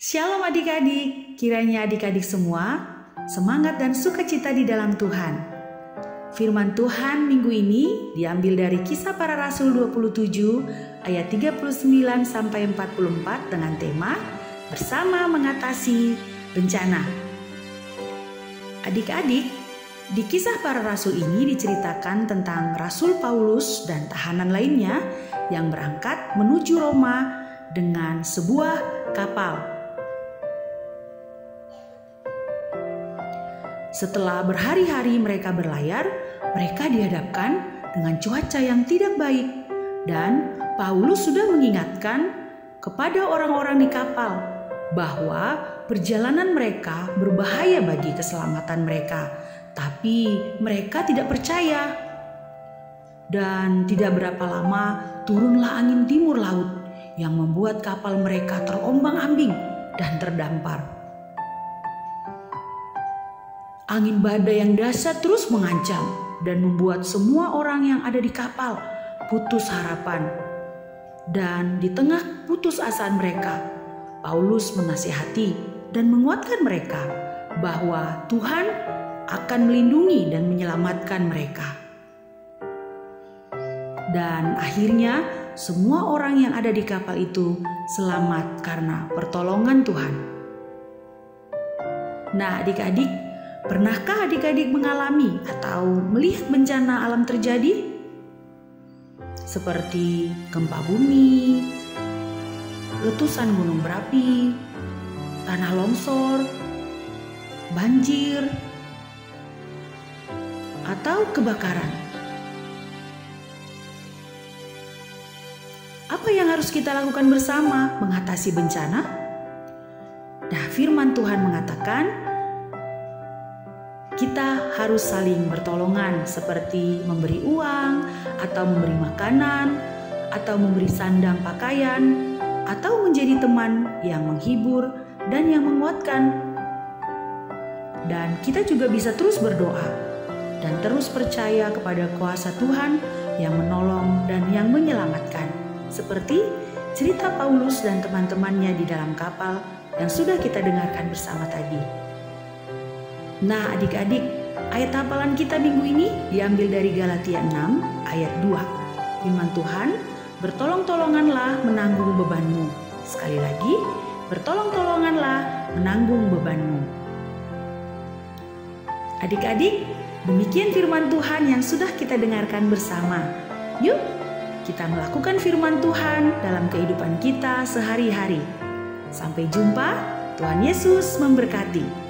Shalom adik-adik, kiranya adik-adik semua semangat dan sukacita di dalam Tuhan. Firman Tuhan minggu ini diambil dari Kisah Para Rasul 27 ayat 39 sampai 44 dengan tema Bersama Mengatasi Bencana. Adik-adik, di Kisah Para Rasul ini diceritakan tentang Rasul Paulus dan tahanan lainnya yang berangkat menuju Roma dengan sebuah kapal. Setelah berhari-hari mereka berlayar, mereka dihadapkan dengan cuaca yang tidak baik, dan Paulus sudah mengingatkan kepada orang-orang di kapal bahwa perjalanan mereka berbahaya bagi keselamatan mereka, tapi mereka tidak percaya. Dan tidak berapa lama turunlah angin timur laut yang membuat kapal mereka terombang-ambing dan terdampar. Angin badai yang dahsyat terus mengancam dan membuat semua orang yang ada di kapal putus harapan. Dan di tengah putus asaan mereka, Paulus menasihati dan menguatkan mereka bahwa Tuhan akan melindungi dan menyelamatkan mereka. Dan akhirnya semua orang yang ada di kapal itu selamat karena pertolongan Tuhan. Nah, adik-adik, pernahkah adik-adik mengalami atau melihat bencana alam terjadi? Seperti gempa bumi, letusan gunung berapi, tanah longsor, banjir, atau kebakaran. Apa yang harus kita lakukan bersama mengatasi bencana? Nah, firman Tuhan mengatakan, kita harus saling bertolongan seperti memberi uang atau memberi makanan atau memberi sandang pakaian atau menjadi teman yang menghibur dan yang menguatkan. Dan kita juga bisa terus berdoa dan terus percaya kepada kuasa Tuhan yang menolong dan yang menyelamatkan. Seperti cerita Paulus dan teman-temannya di dalam kapal yang sudah kita dengarkan bersama tadi. Nah, adik-adik, ayat hafalan kita minggu ini diambil dari Galatia 6 ayat 2. Firman Tuhan, bertolong-tolonganlah menanggung bebanmu. Sekali lagi, bertolong-tolonganlah menanggung bebanmu. Adik-adik, demikian firman Tuhan yang sudah kita dengarkan bersama. Yuk, kita melakukan firman Tuhan dalam kehidupan kita sehari-hari. Sampai jumpa, Tuhan Yesus memberkati.